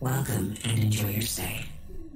Welcome and enjoy your stay.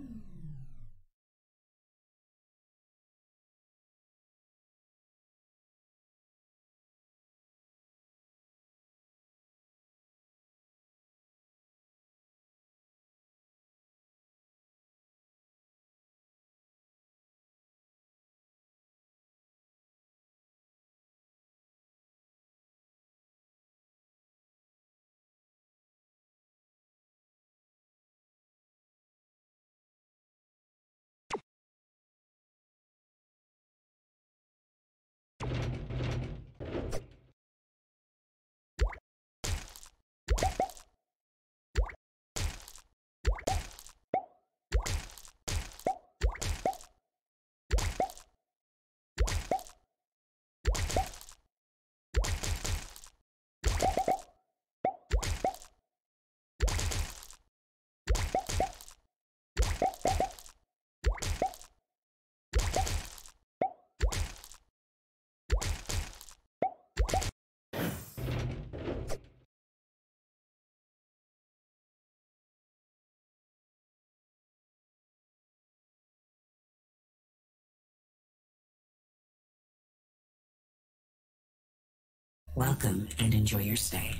Welcome and enjoy your stay.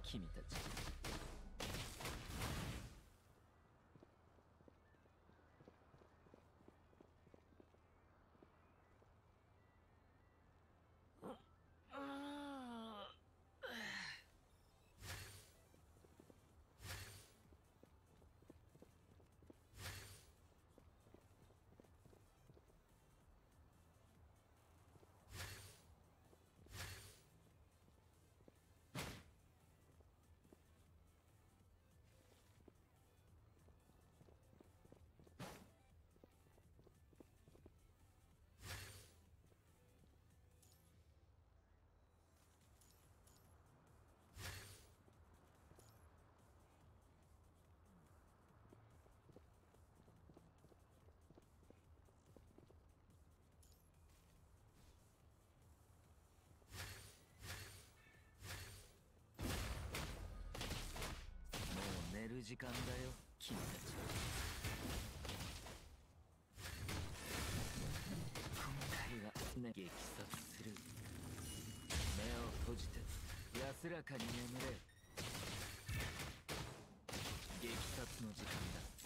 君たち。寝る時間だよ、君たち。今回はね、撃殺する。目を閉じて安らかに眠れ。撃殺の時間だ。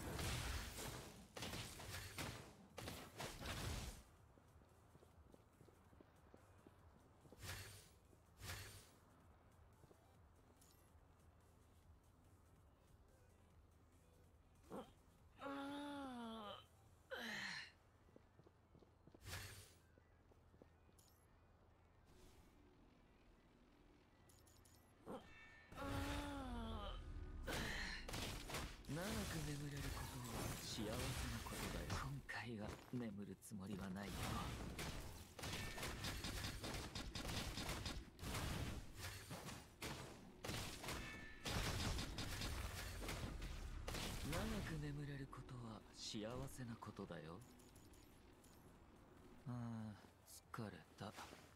長く眠れることは幸せなことだよ。今回は眠るつもりはないよ。長く眠れることは幸せなことだよ。ああ、疲れた。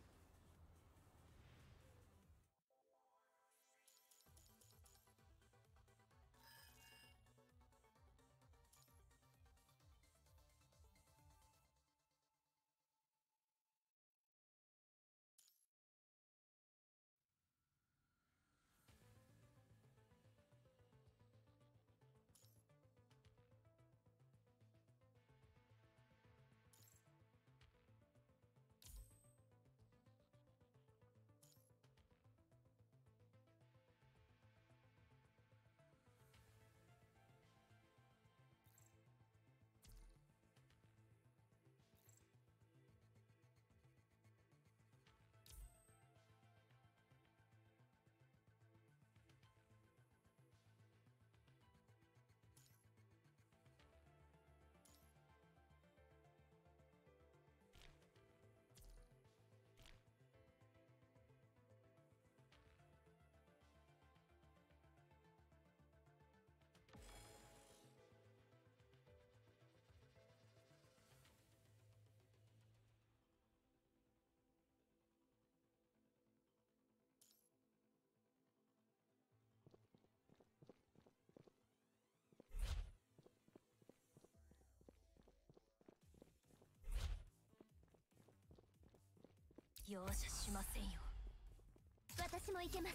容赦しませんよ。私も行けます。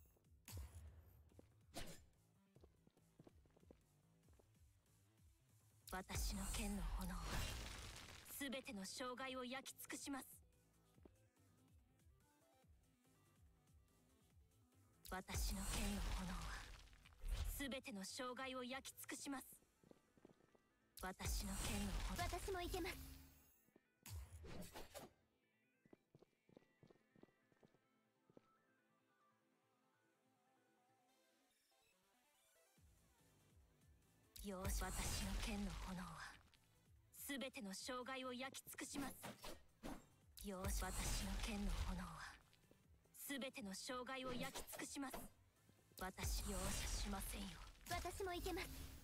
私の剣の炎は全ての障害を焼き尽くします。私の剣の炎は全ての障害を焼き尽くします。私の剣の炎、私も行けます。よし、私の剣の炎は全ての障害を焼き尽くします。よし、私の剣の炎は全ての障害を焼き尽くします。私、容赦しませんよ。私も行けます。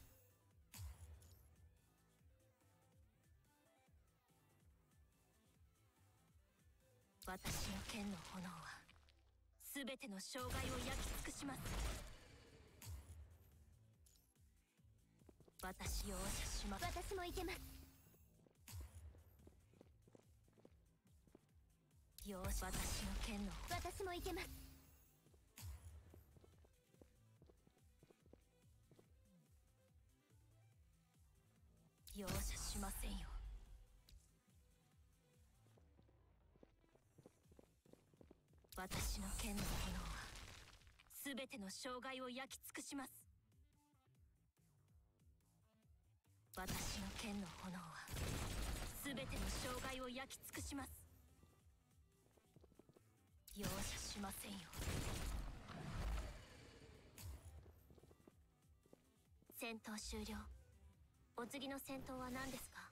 私の剣の炎は全ての障害を焼き尽くします。私、容赦します。私も行けます。よし、私の剣の、私も行けます。 容赦しませんよ。私の剣の炎は全ての障害を焼き尽くします。私の剣の炎は全ての障害を焼き尽くします。容赦しませんよ。戦闘終了。お次の戦闘は何ですか？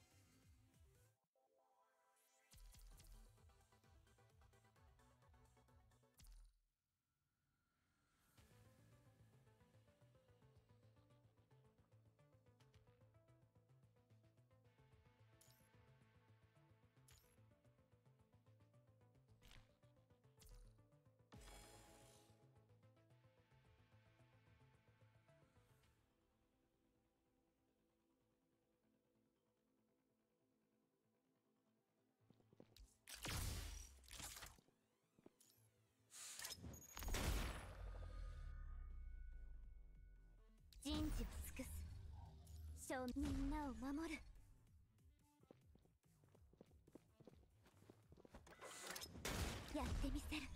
人事を尽くす。みんなを守る。やってみせる。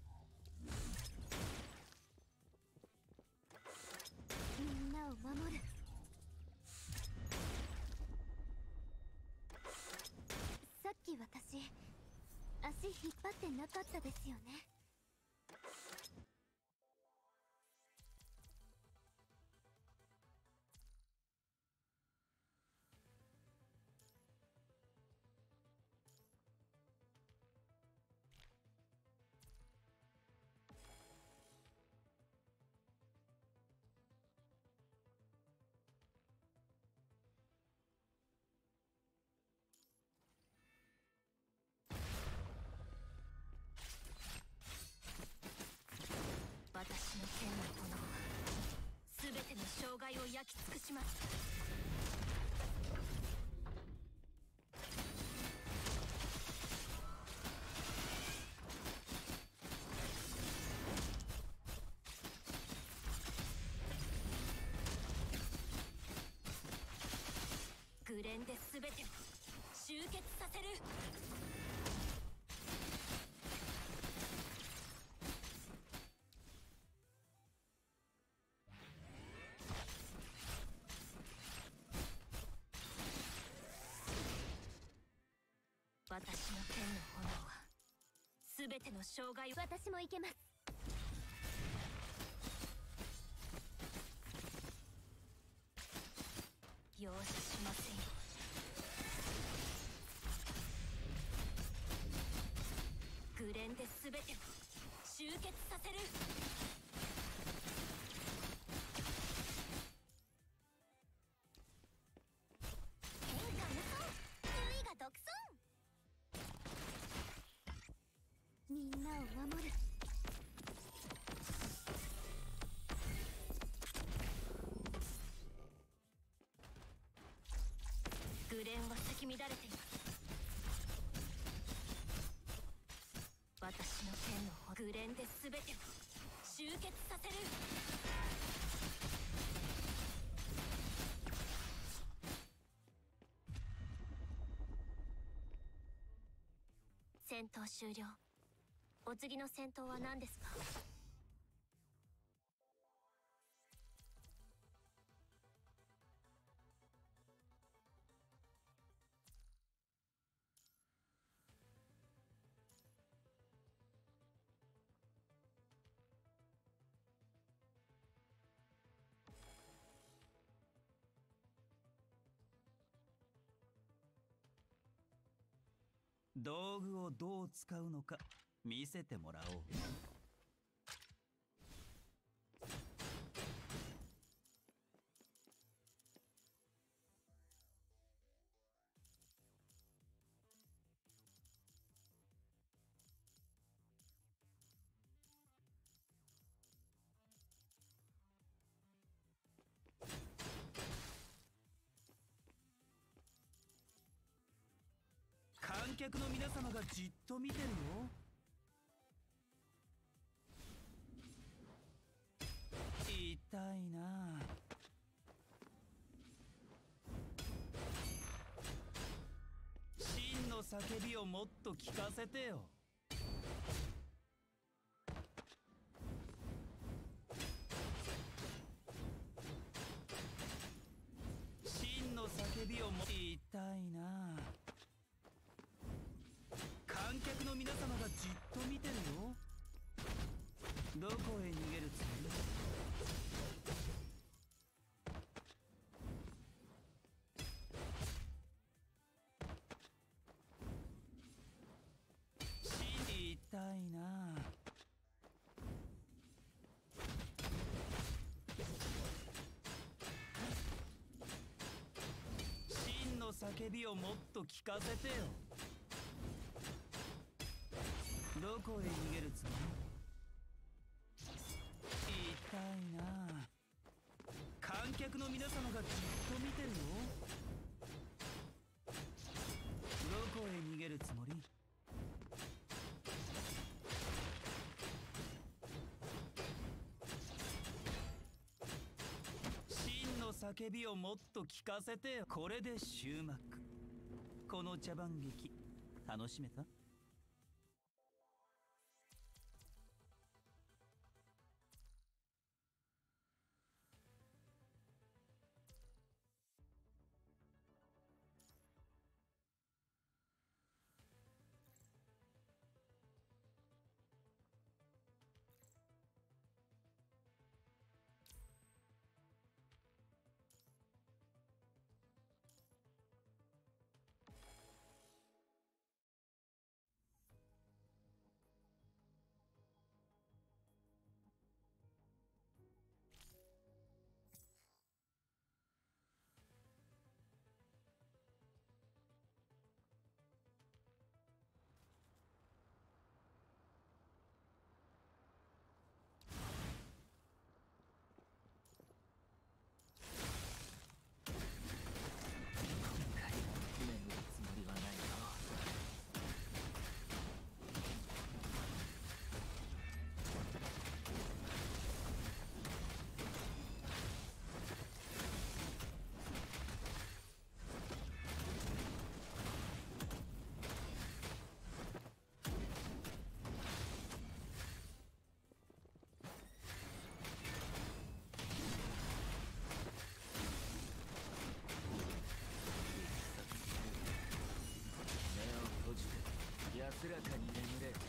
みんなを守る。さっき私足引っ張ってなかったですよね。私の剣の炎は全ての障害を焼き尽くします。グレンで全てを集結させる。私の剣の炎は全ての障害を。私もいけます。容赦しませんよ。グレンで全てを集結させる。天下無双、優位が独尊。みんなを守る。グレンは咲き乱れています。私の剣のグレンで全てを集結させる。戦闘終了。お次の戦闘は何ですか？ 道具をどう使うのか見せてもらおう。観客の皆様がじっと見てるよ。痛いな。 叫びをもっと聞かせてよ。真の叫びをも言いたいな。観客の皆様がじっと見てるよ。どこへ逃げるつもり？言いたいな。真の叫びをもっと聞かせてよ。どこへ逃げるつもり？言いたいな。観客の皆様がじっと見てるよ。どこへ逃げるつもり？真の叫びをもっと聞かせてよ。これで終幕。この茶番劇楽しめた？ 安らかに眠れ。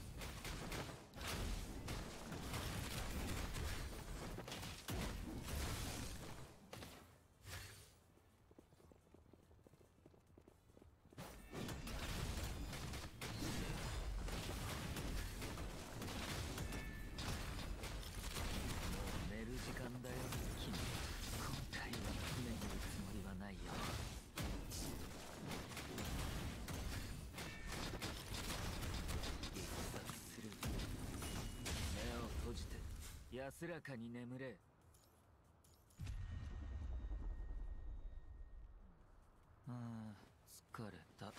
寝る時間だよ、君。今回は眠るつもりはないよ。閉じて安らかに眠れ。ああ、疲れた。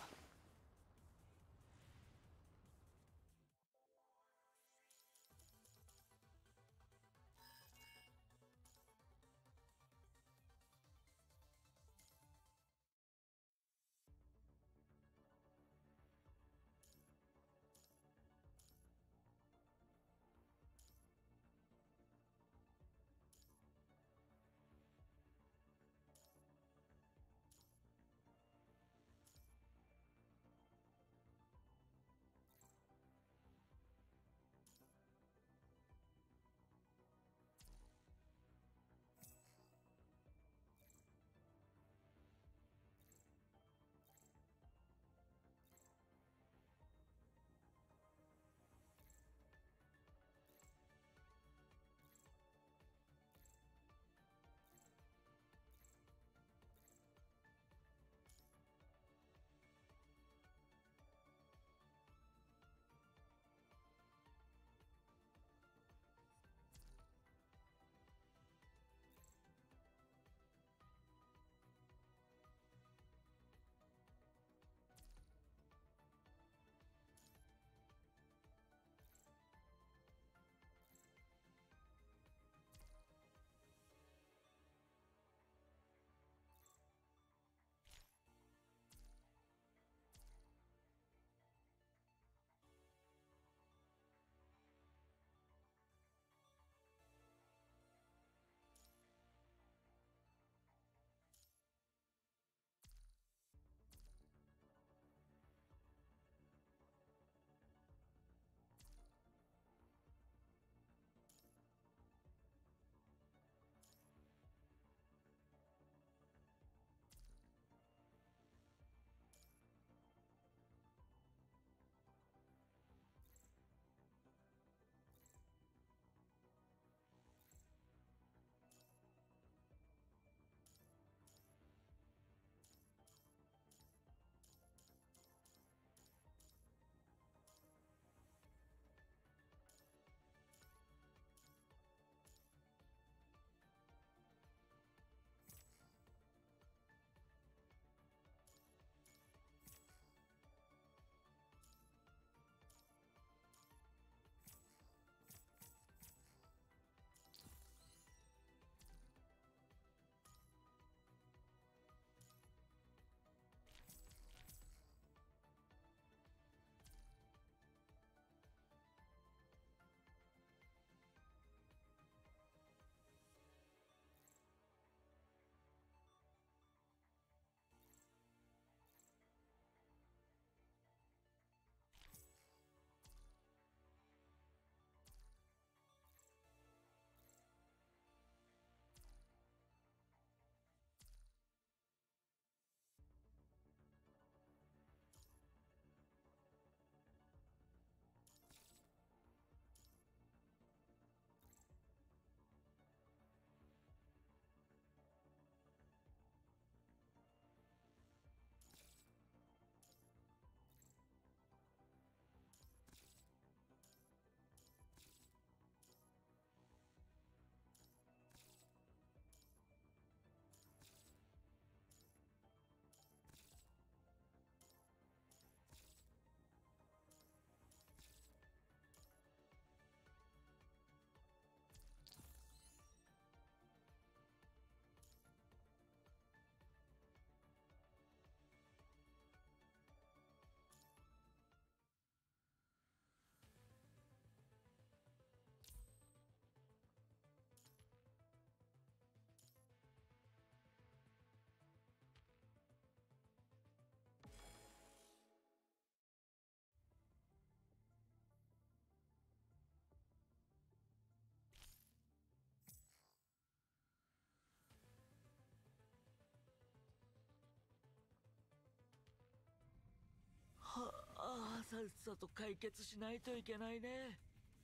さっさと解決しないといけないね。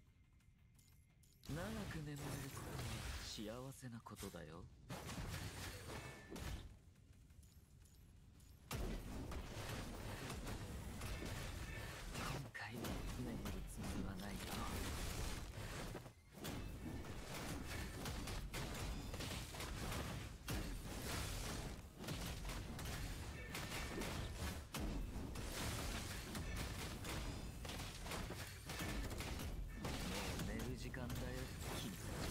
長く眠れることは幸せなことだよ。今回は眠るつもりはないよ。もう寝る時間だよ、君。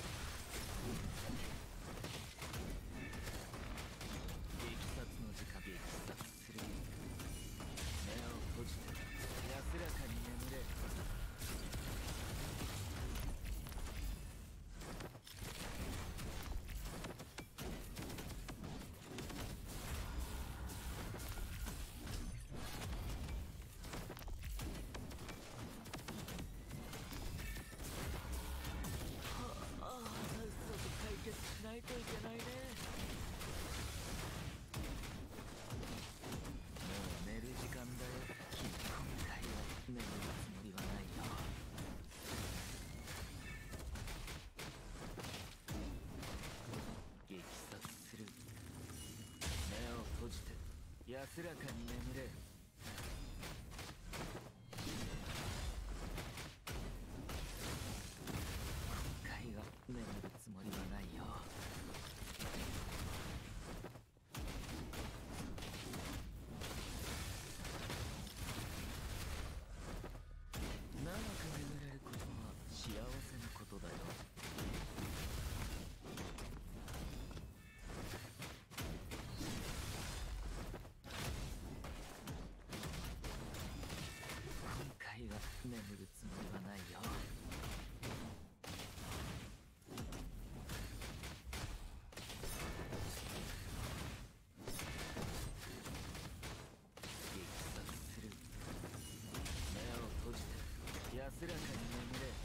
激殺の時間、激殺する。目を閉じて安らかに眠れ。さっさと解決しないといけないね。もう寝る時間だよ、君。今回は眠るつもりはないよ。激殺する。目を閉じて安らかに眠れ。今回は眠るつもりはないよ。長く眠れることは幸せなことだよ。今回は眠るつもりはないよ。激殺する。目を閉じて安らかに眠れ。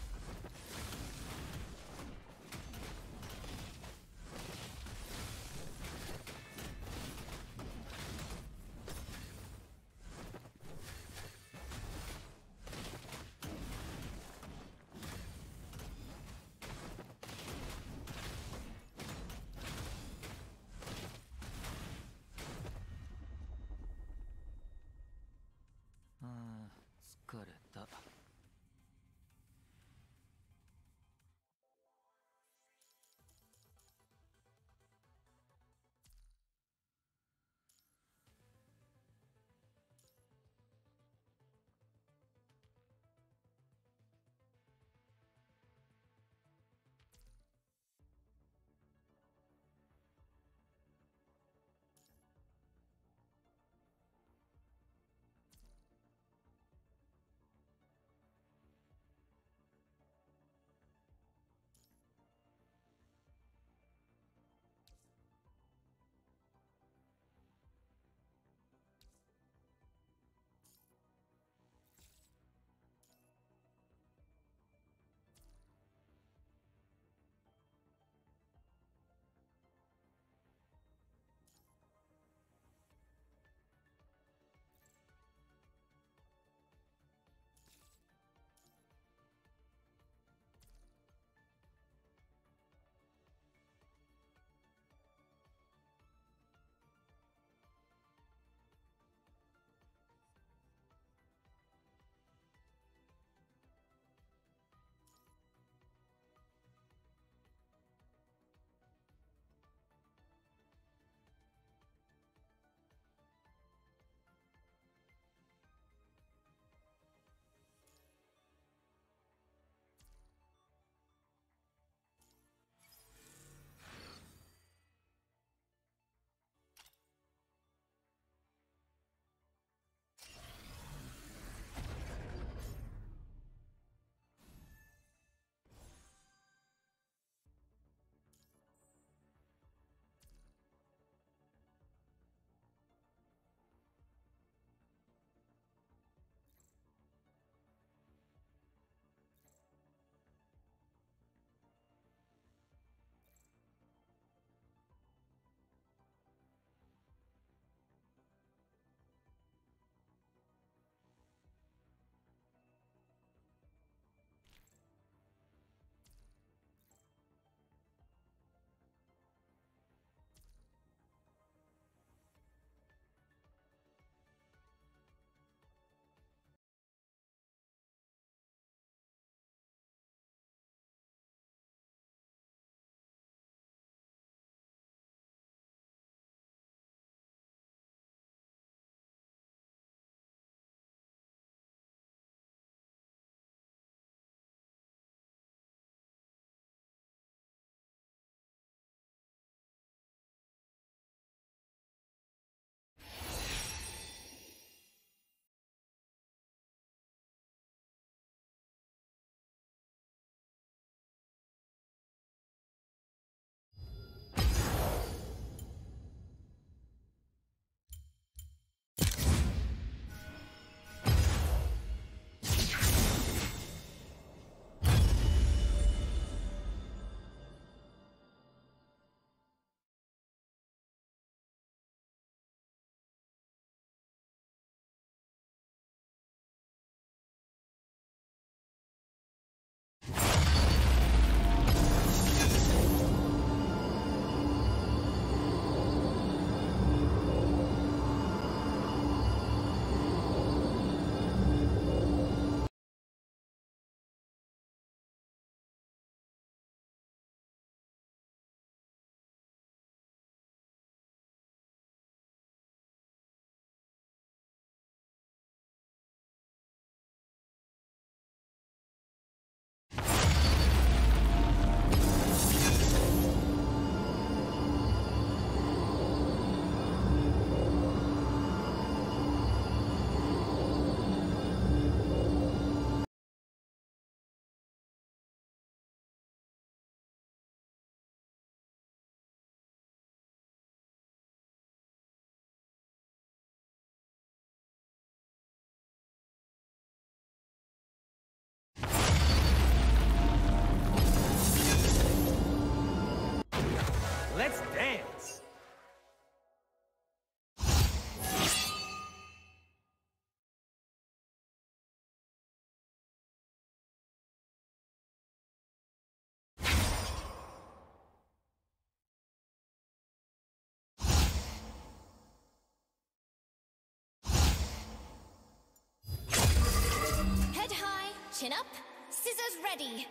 ああ、疲れた。 Chin up, scissors ready.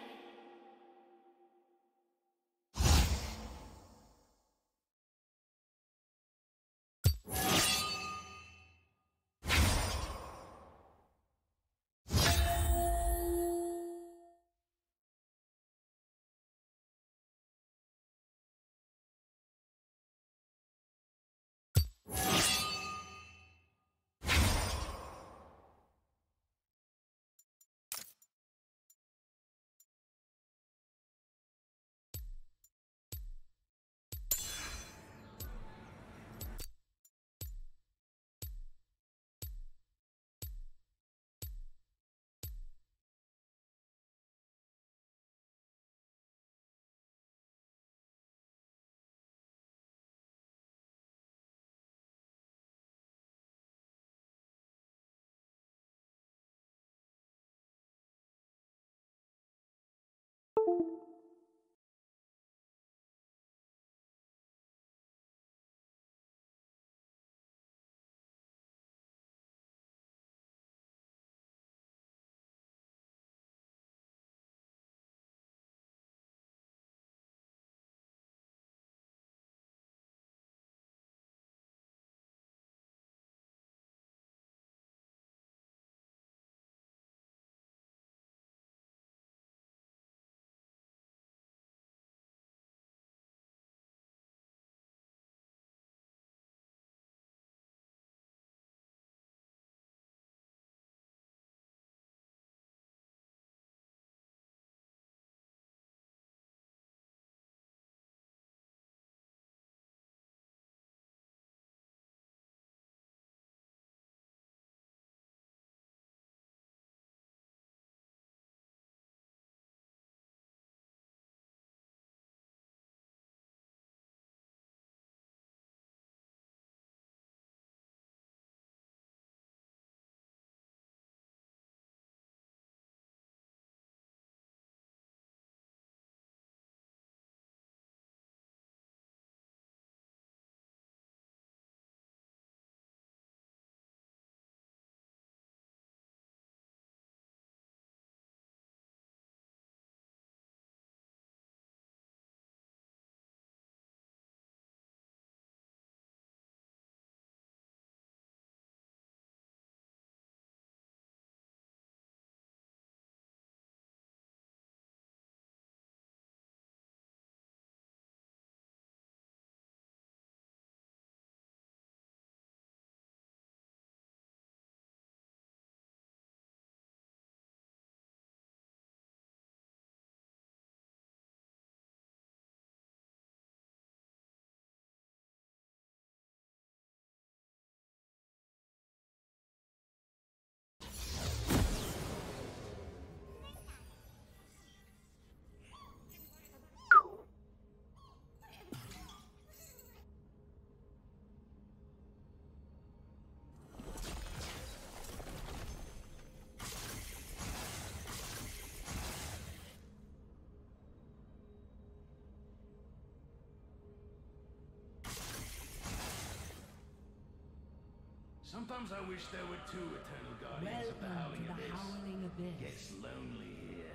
Sometimes I wish there were two eternal guardians of the Howling Abyss. Howling Abyss. Gets lonely here.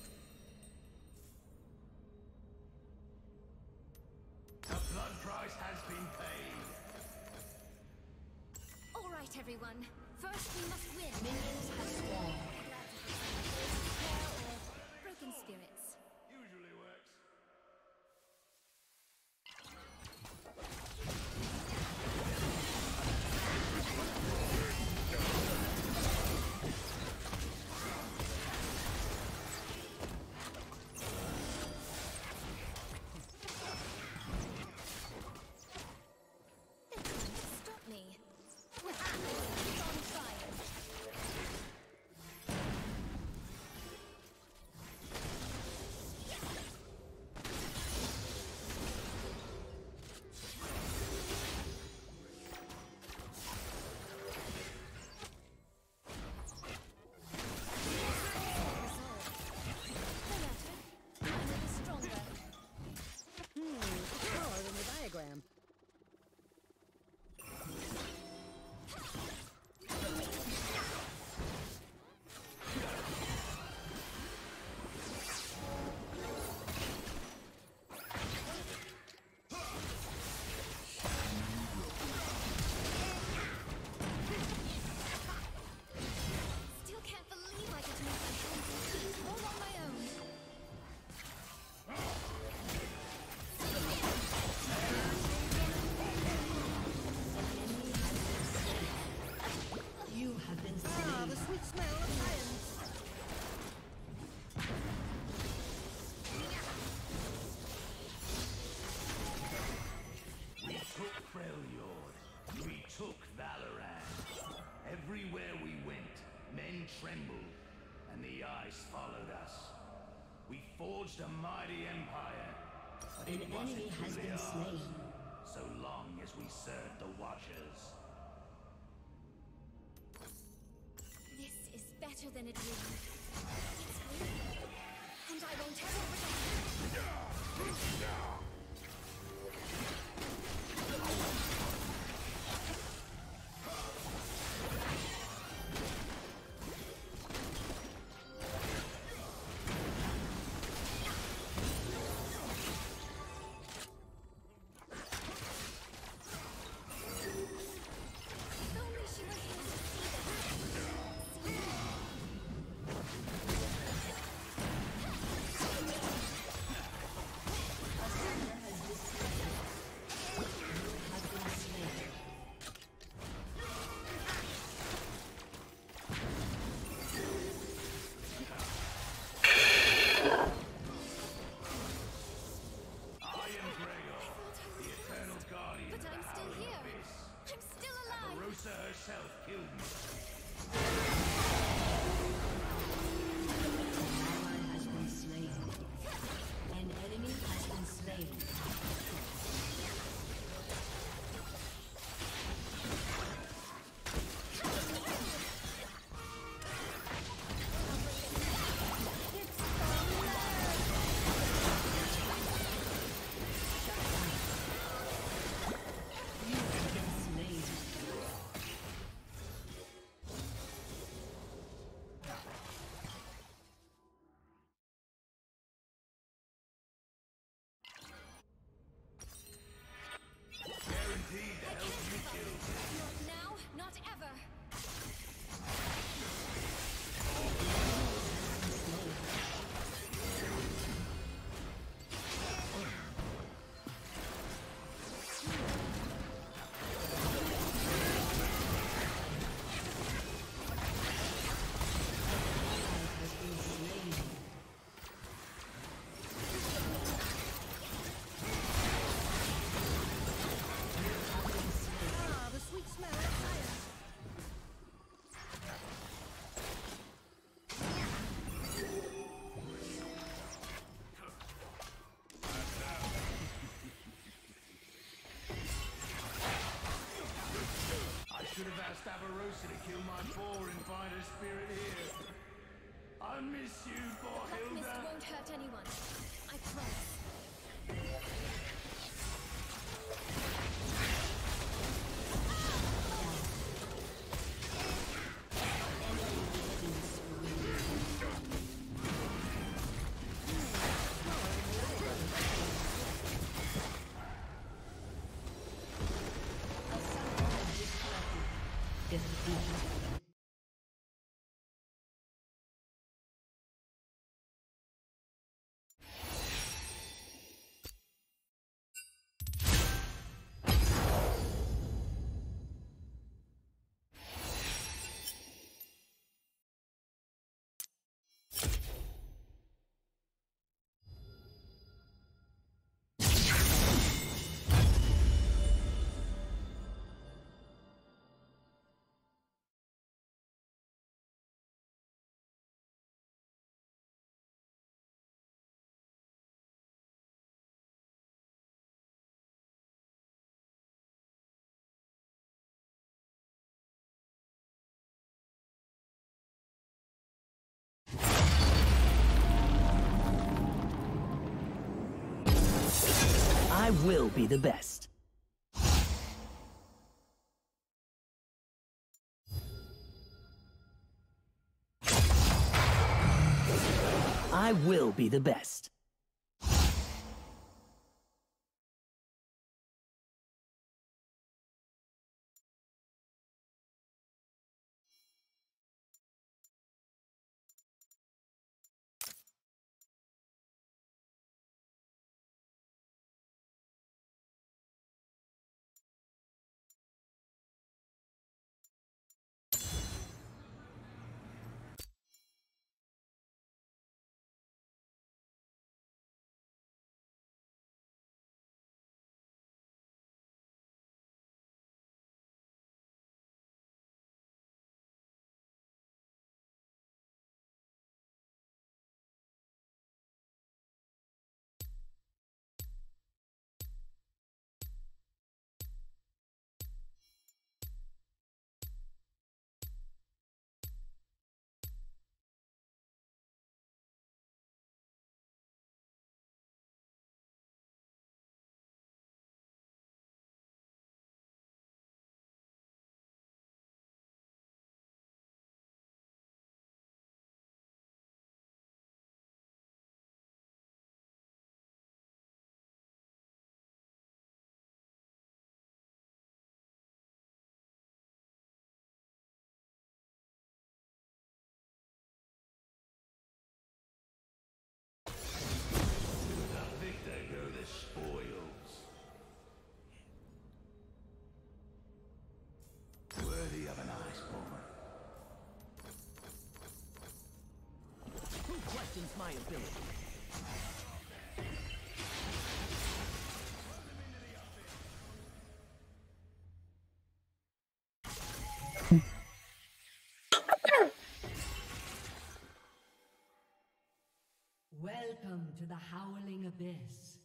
The blood price has been paid. All right, everyone. First, we must win. Minions have spawned. Broken spirits. Usually works. Stop me. It's on fire. forged a mighty empire. But An it enemy wasn't has truly been ours, slain. so long as we served the Watchers. This is better than a dream. It's real. And I won't ever forget it. If only she were here to see this. I am Gregor, the eternal guardian But of the I'm still Howling here. Abyss. I'm still alive. Rosa herself killed me. Ally has been slain. An enemy has been slain. You have been slain. Guaranteed to help you kill. Not now, not ever. Has been slain. Ah, the sweet smell of fire. I should have asked Avarosa to kill my boar and find her spirit here. I miss you, That mist Borhilda. won't hurt anyone. I promise. Defeat. I will be the best. I will be the best. ability. Welcome to the Howling Abyss.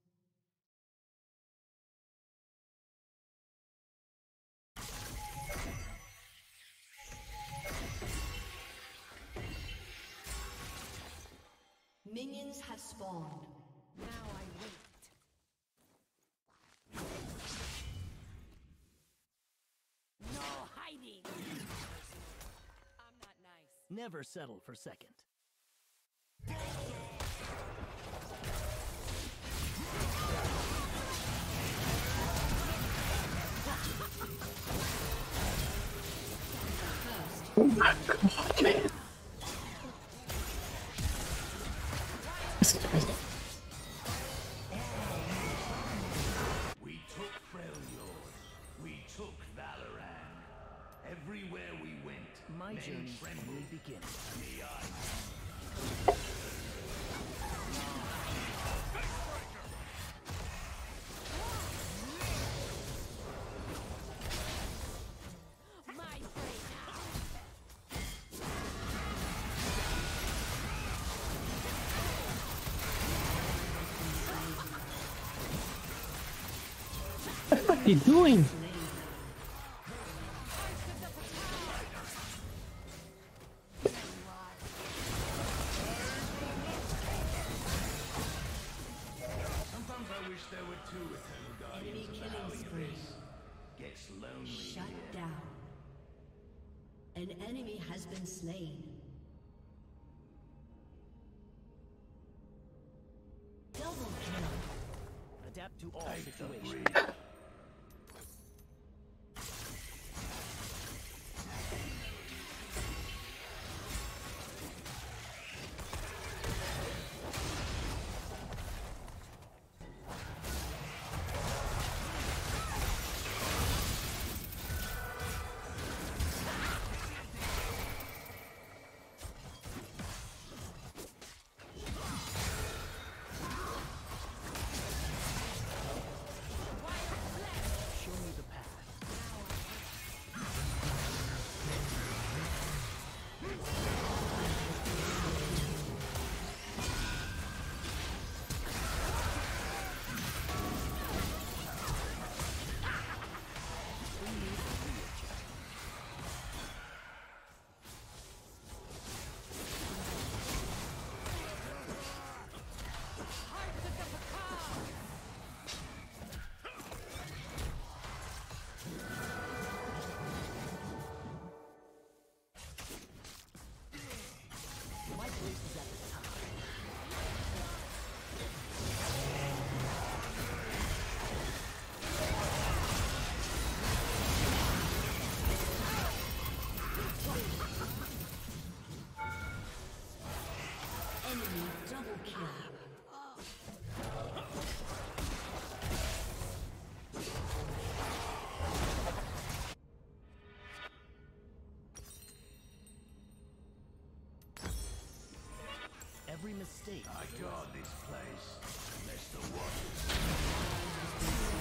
Minions have spawned. Now I wait. No hiding. I'm not nice. Never settle for second. Oh my god, man. This is crazy. We took Freljord. We took Valoran. Everywhere we went, My men journey trembled. only begins. And the ice. My prey now. What the fuck are you doing? Sometimes I wish there were two eternal guardians of the Howling Abyss. Gets lonely Shut here. down. An enemy has been slain. Double kill. Adapt to all Take the situations. breeze. Show me the path. My place is at the top. Enemy double kill. Every mistake. I guard this place, lest the waters.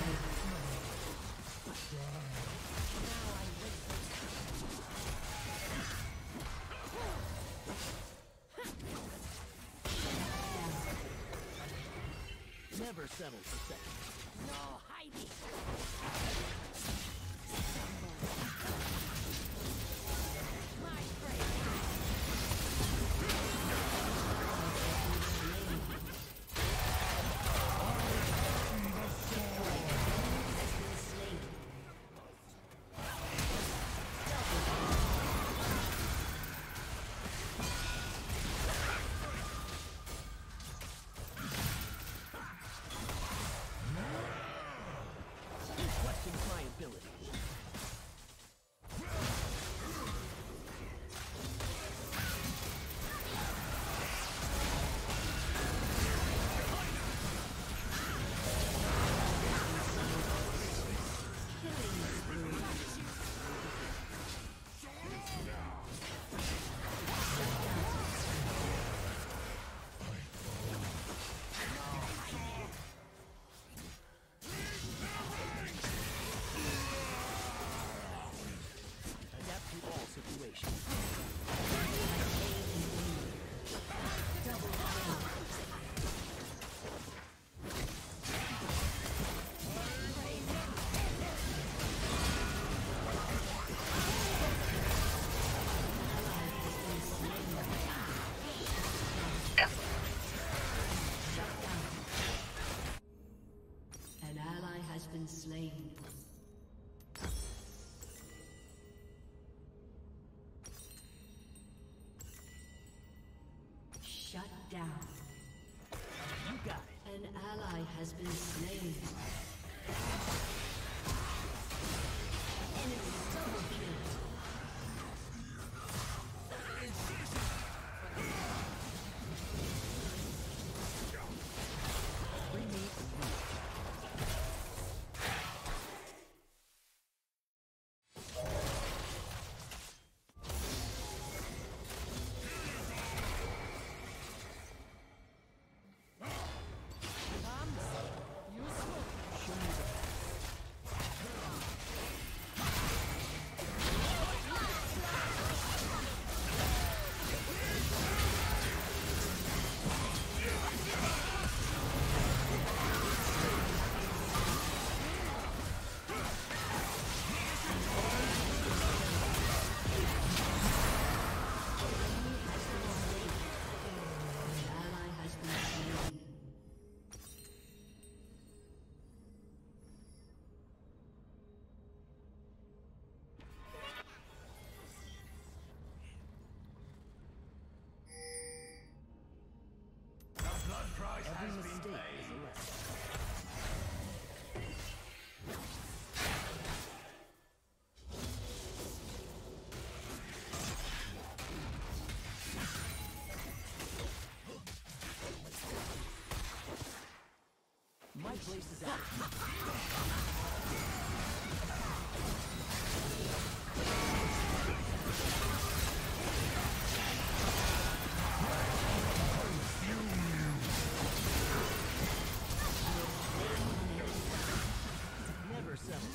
Never settle for second. No hiding. My prey Question client been slain. Shut down. You got it. An ally has been slain. Enemy double kill. Every mistake is a lesson. My place is out. Never settle.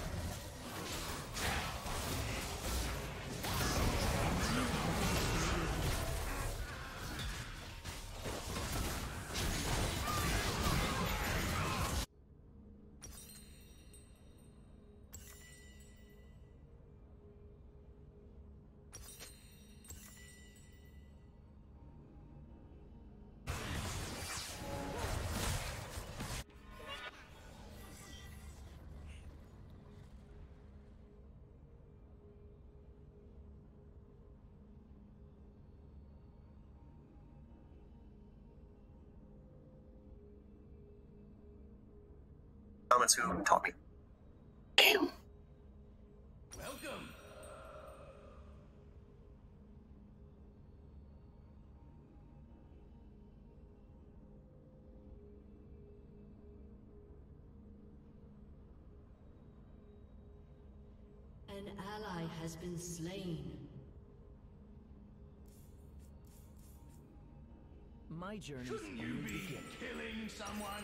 Comments who taught me. Damn. Welcome. An ally has been slain. My journey's Shouldn't you only be beginning. killing someone?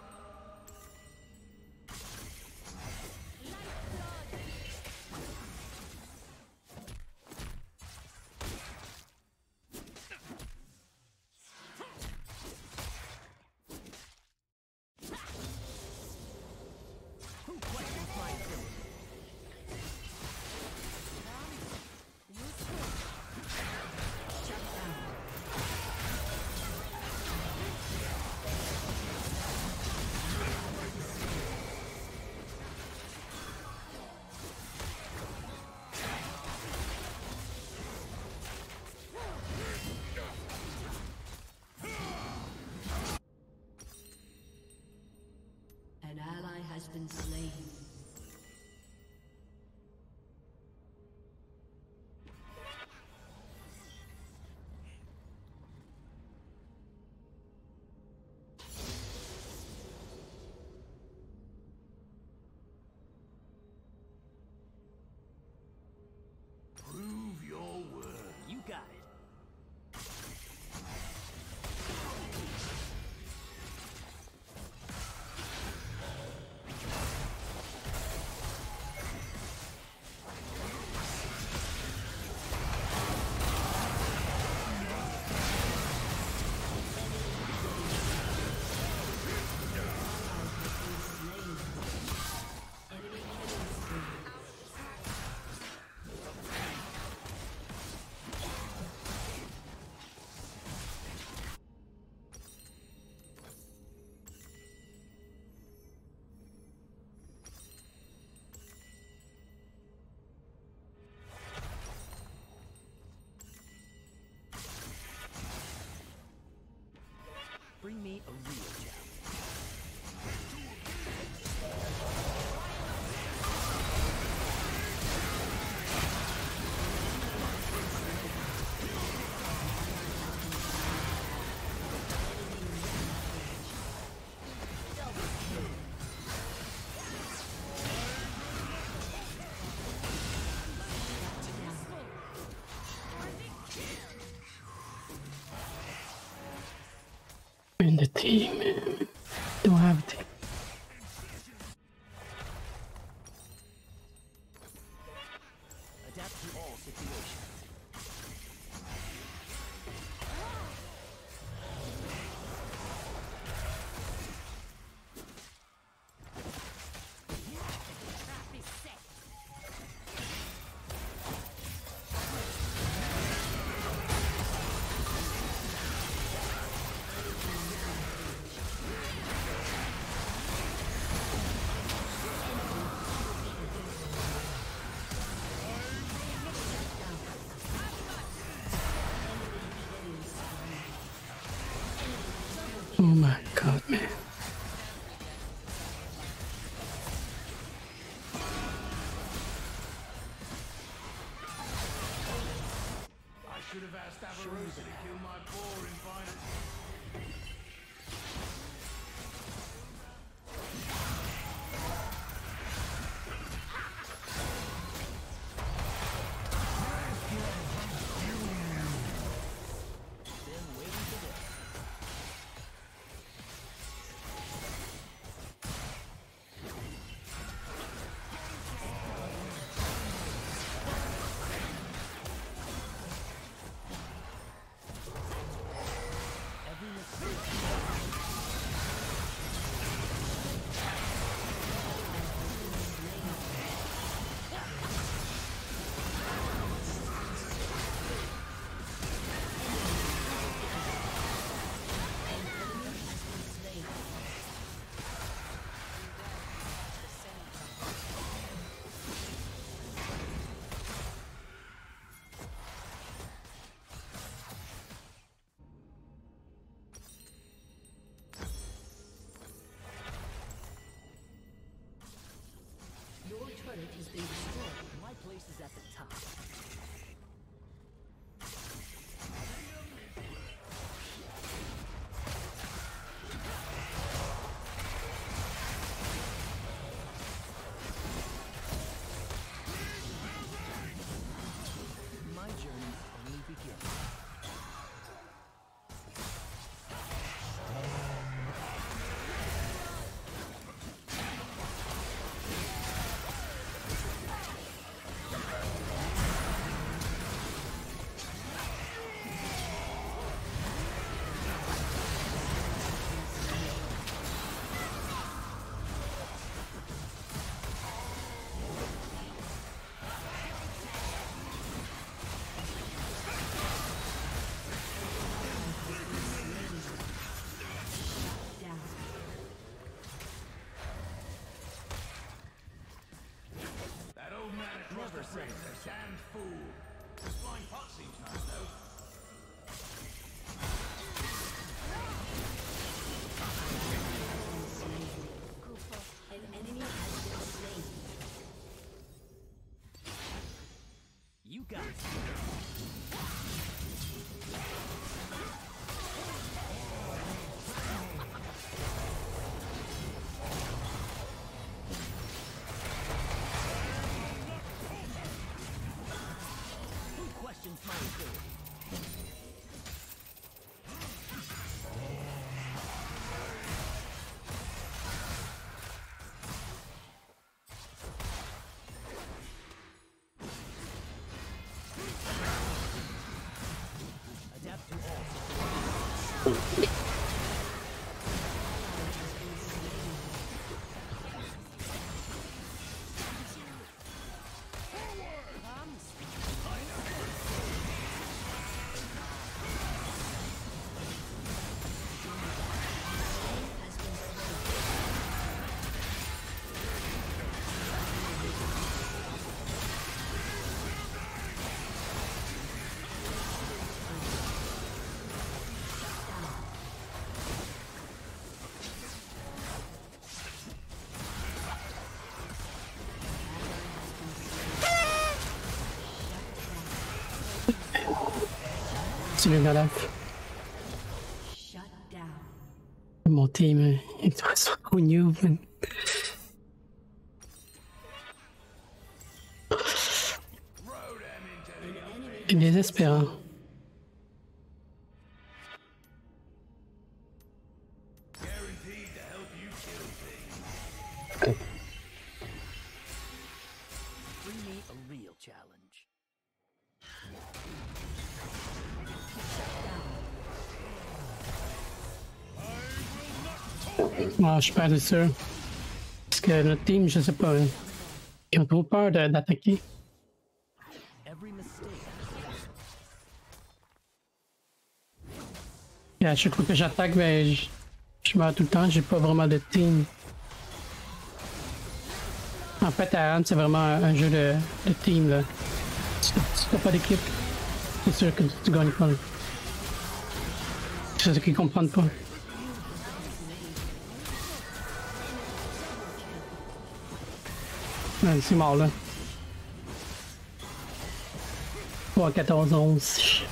Who questions my ability? An ally has been slain. Prove your worth. You got it. a team, man. Don't have a team. Adapt to all situations. Oh my god, man. I should have asked Avarosa to kill my boar in Final. Your turret has been destroyed. My place is at the top. My journey only begins. That old man across the bridge, a damned fool. This flying pot seems nice, though. An enemy has been slain. You got it. Who questions my ability? Adapt to all situations. Celui-là là. Shut down. Mon team, it was so new, man. Il est désespérant. Bring me a real challenge. Ah, je suis pas sûr. Parce que notre team, je sais pas, ils ont trop peur d'attaquer. Every mistake. Et à chaque fois que j'attaque, ben, je meurs tout le temps, j'ai pas vraiment de team. En fait, Aran, c'est vraiment un jeu de team, là. Si t'as pas d'équipe, c'est sûr que tu gagnes pas. Là. C'est ce qu'ils comprennent pas. Ouais, c'est mort, là. 3, 14, 11.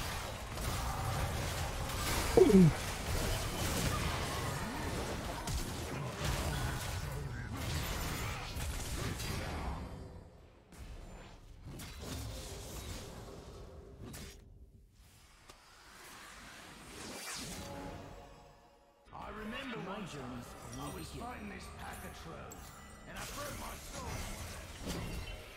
I remember once I was fighting this pack of trolls, and I broke my sword.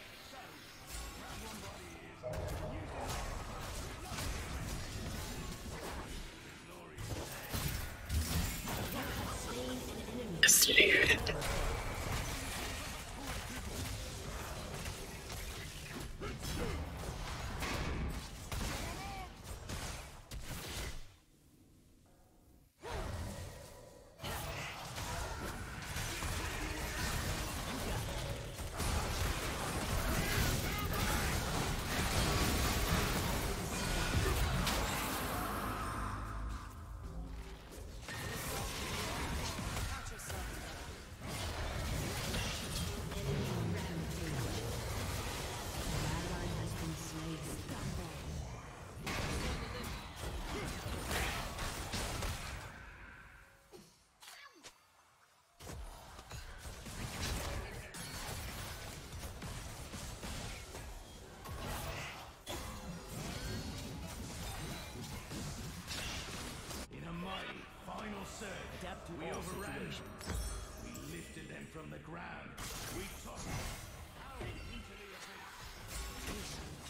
Adapt to We all overran them. situations. We lifted them from the ground. We tossed them out into the abyss.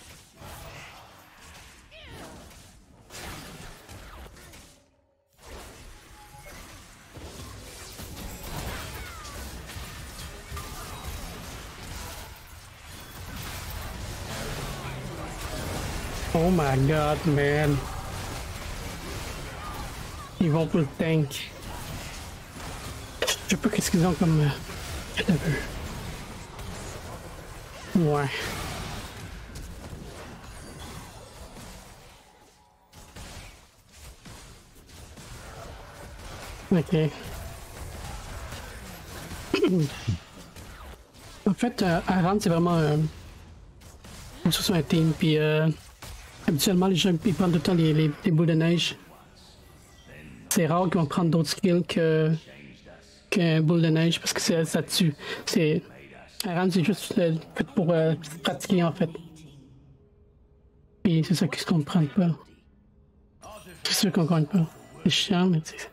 Oh my god, man. Ils vont pour le tank. Je sais pas qu'est-ce qu'ils ont comme... Ouais. Ok. En fait, Aran, c'est vraiment sur un team, puis habituellement, les gens ils prennent tout le temps les boules de neige. C'est rare qu'ils vont prendre d'autres skills qu'un boule de neige parce que ça tue. Aran, c'est juste fait pour pratiquer en fait. Puis c'est ça qu'ils se comprennent pas. C'est sûr qu'on gagne pas. C'est chiant, mais c'est.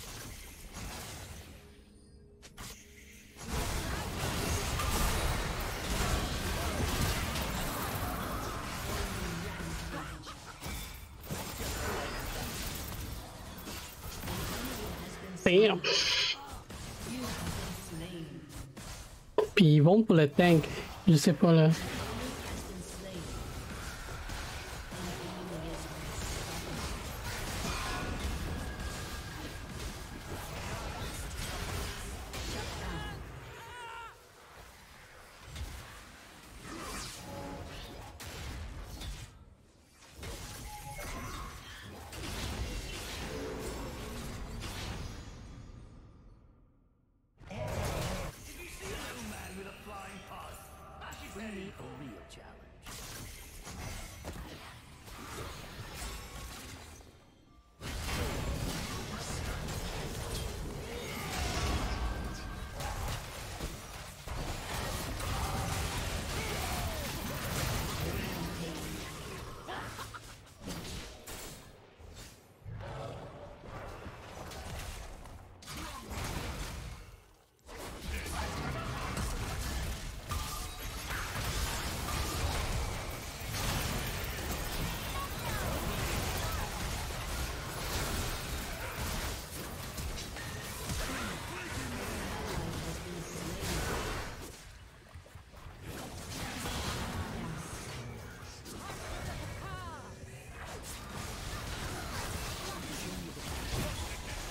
Damn. Puis ils vont pour le tank. Je sais pas là. Bring me a real challenge.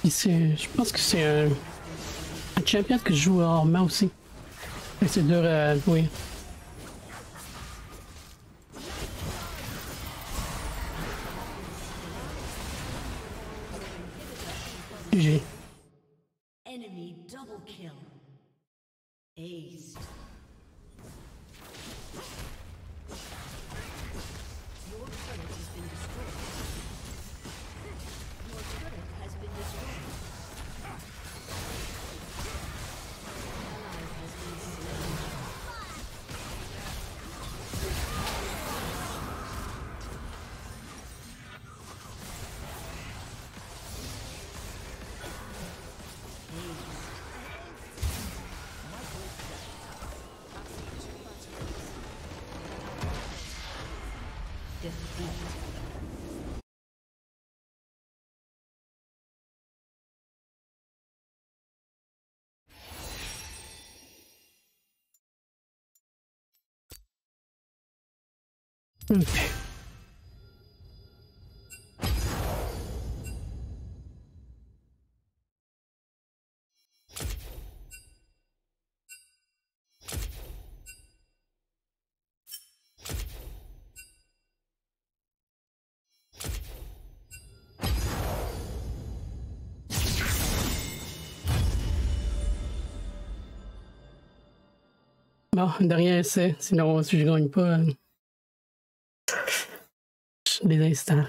Puis je pense que c'est un champion que je joue rarement aussi. Et c'est dur à jouer. GG. Enemy double kill. Ace. Your turret has been destroyed. Your turret has been destroyed. Ally has been slain. Okay. Bon, dernier essai, sinon si je gagne pas, je désinstalle.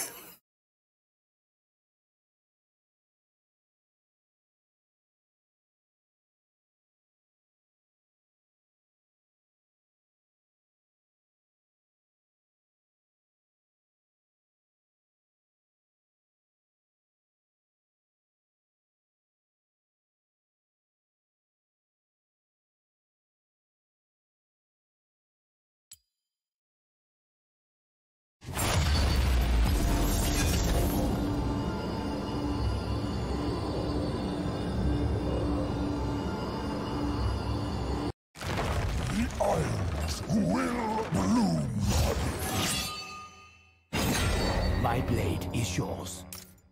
My blade is yours.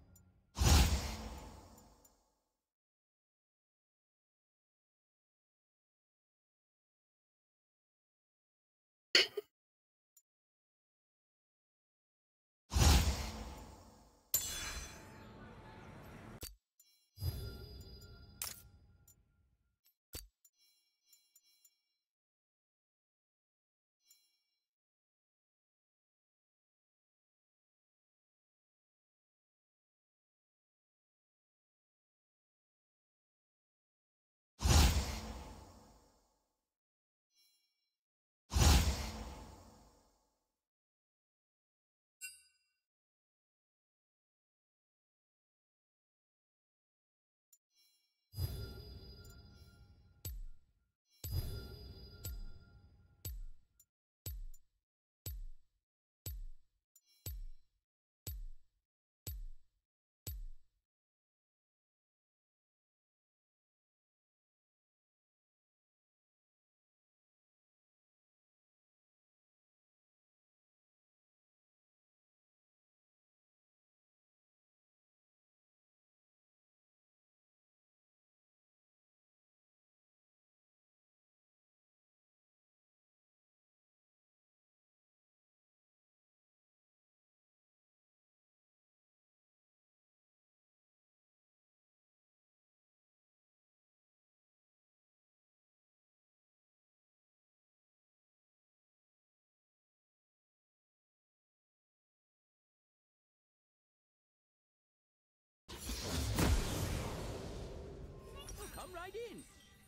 Come right in.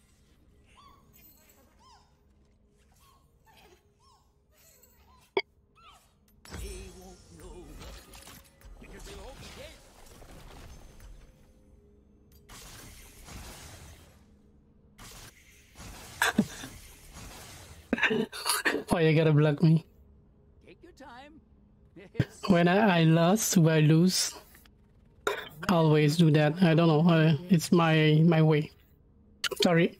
They won't know because they'll all be dead. Why you gotta block me? Take your time. When I lost or I lose, I always do that. I don't know. It's my way. Sorry.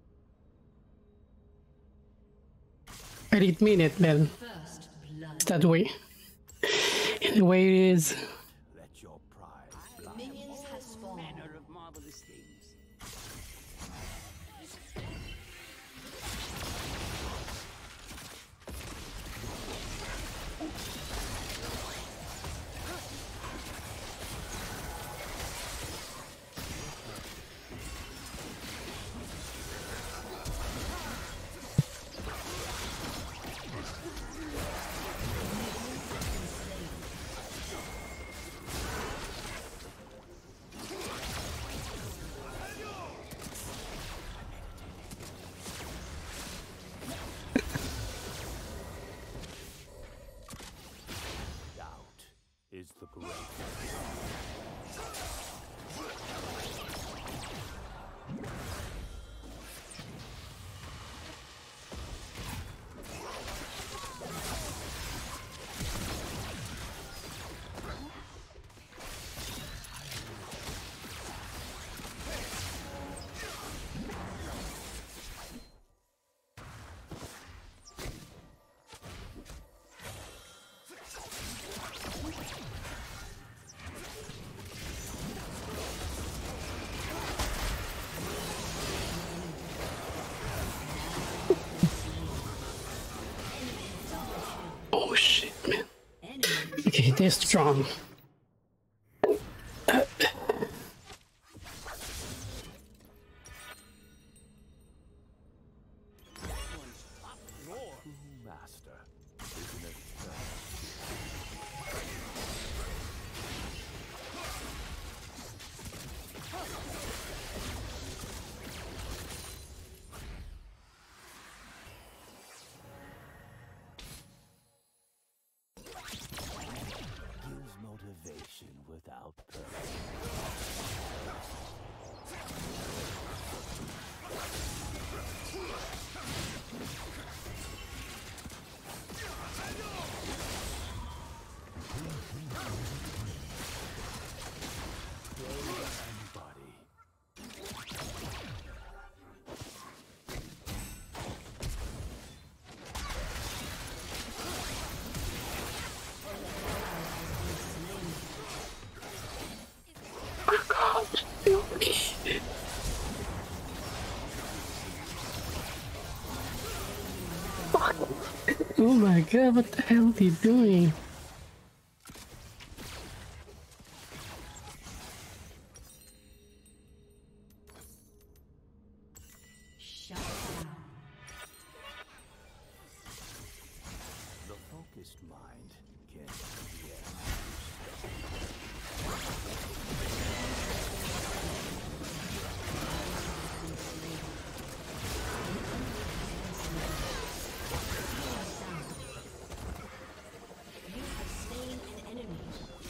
I didn't mean it, man. First blood. It's that way. The way it is. Let your pride fly. Minions have spawned. stay strong. Master, isn't it fair? Gives motivation without purpose. Oh my god, what the hell is he doing? Shut down. The focused mind can You have slain an enemy.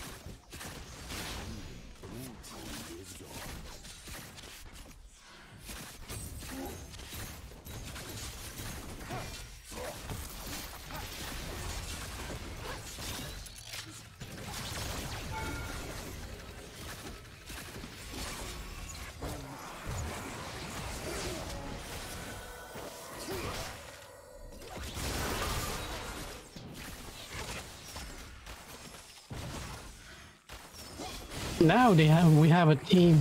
Now we have a team.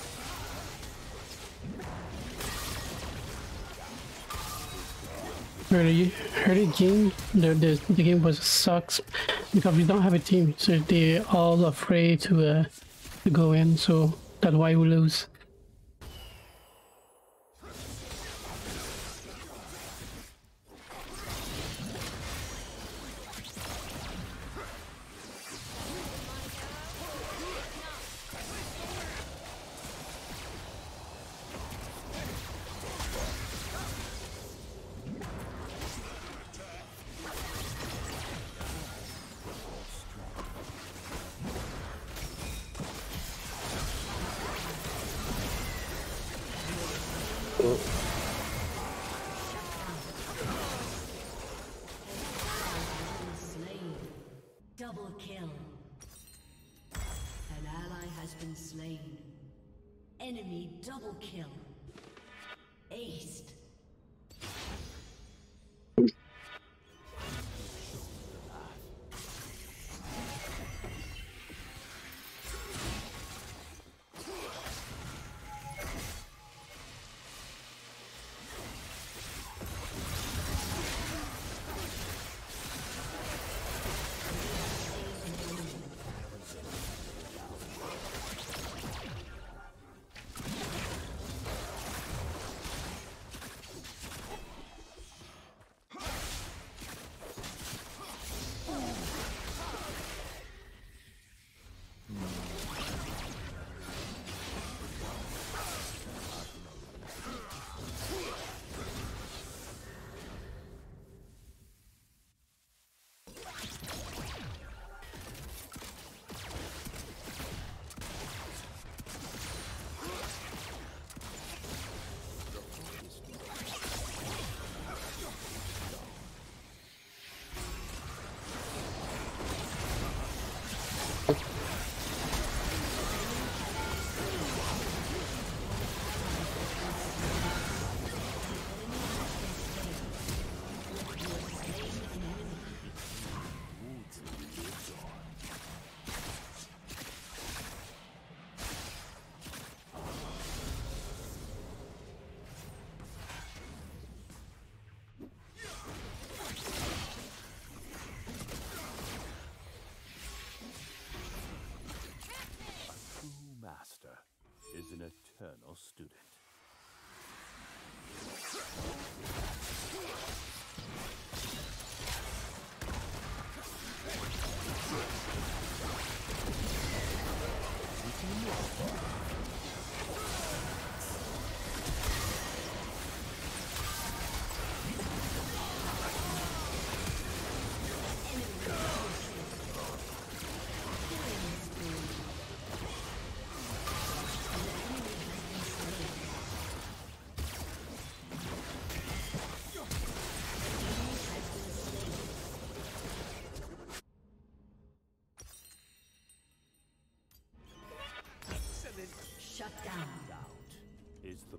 Early game, the game was sucks because we don't have a team, so they're all afraid to go in. So that's why we lose. Slain. Double kill. An ally has been slain. Enemy double kill. Aced.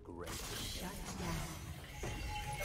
Shut down.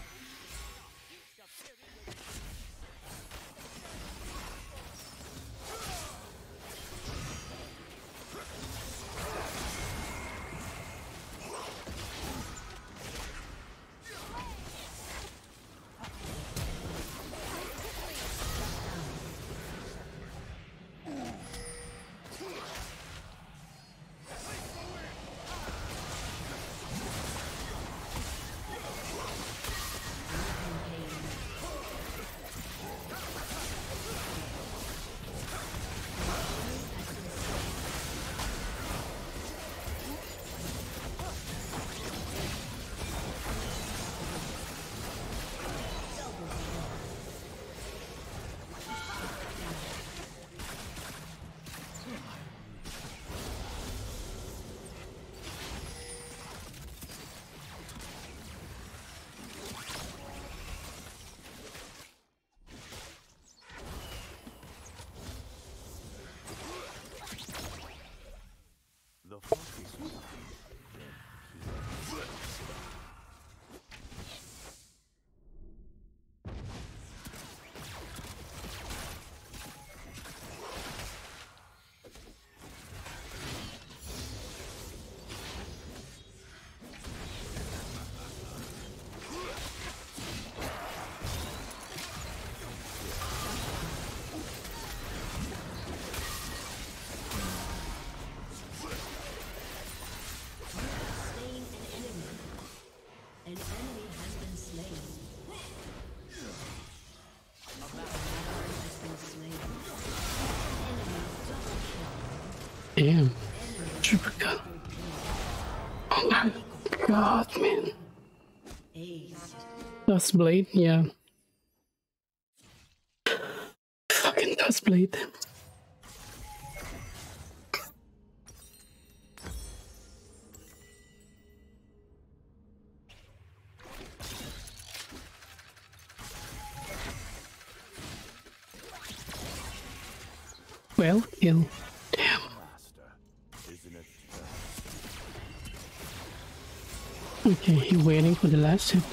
Damn. Super gun. Oh my god, man. Dustblade, yeah. Fucking Dustblade. Well, kill. Damn. Okay, he's waiting for the last hit.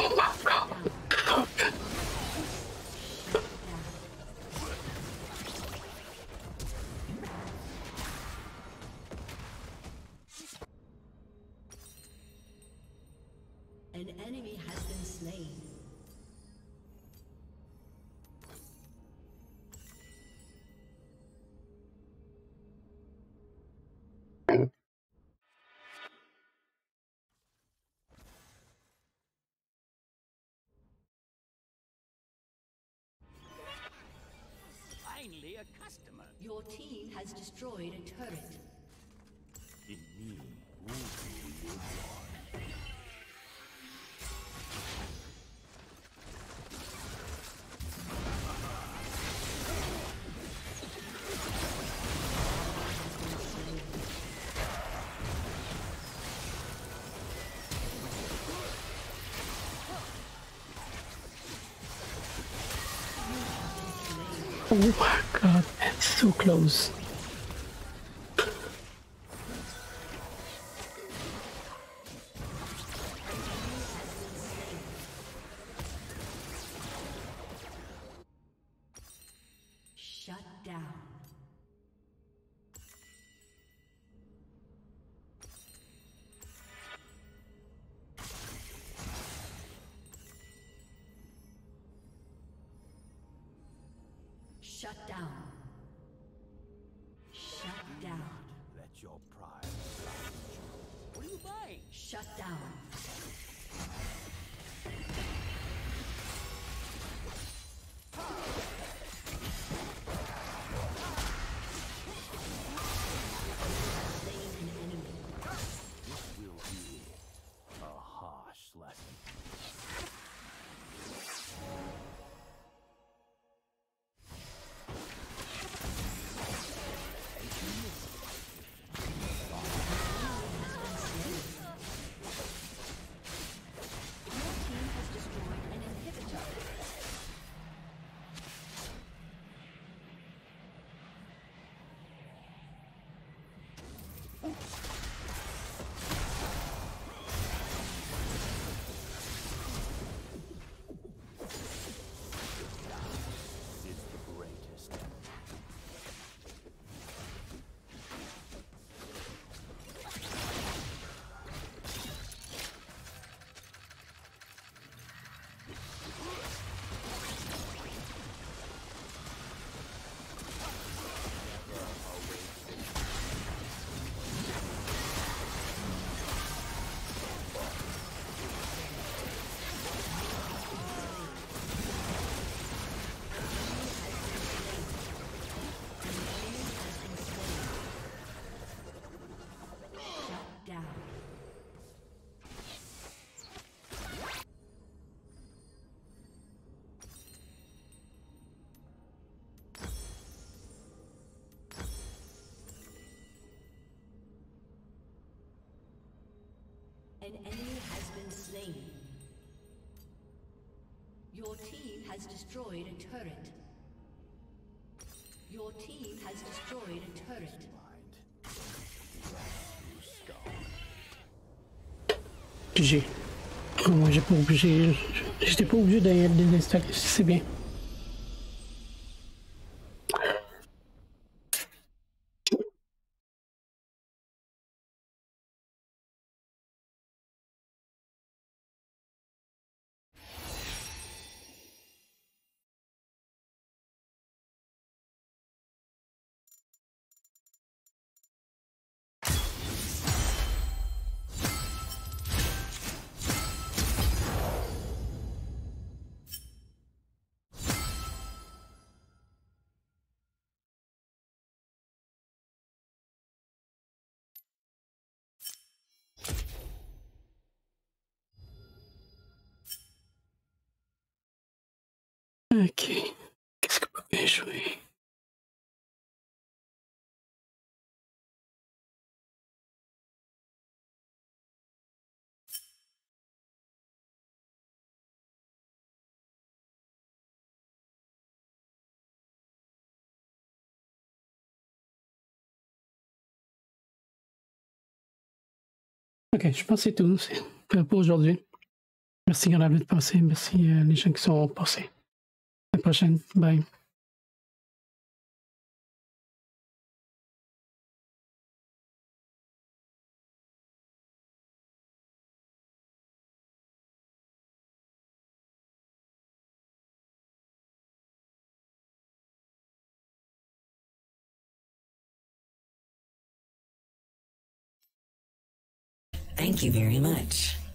Oh my god. Fuck. An enemy has been slain. Finally, a customer. Your team has destroyed a turret. In me, who lives on? Oh my god, it's so close. Shut down. Shut down. Shut down. Let your pride silence you. What are you buying? Shut down. Slain an enemy. This will be a harsh lesson. Your team has destroyed an inhibitor. Is the greatest. Shut down. An enemy has been slain. Your team has destroyed a turret. Your team has destroyed a turret. GG. Moi, j'ai pas obligé. J'étais pas obligé de désinstaller, c'est bien. Ok. Qu'est-ce que peut bien jouer? Ok, je pense que c'est tout. C'est pour aujourd'hui. Merci Grave de passer. Merci les gens qui sont passés. À la prochaine. Bye. Thank you very much.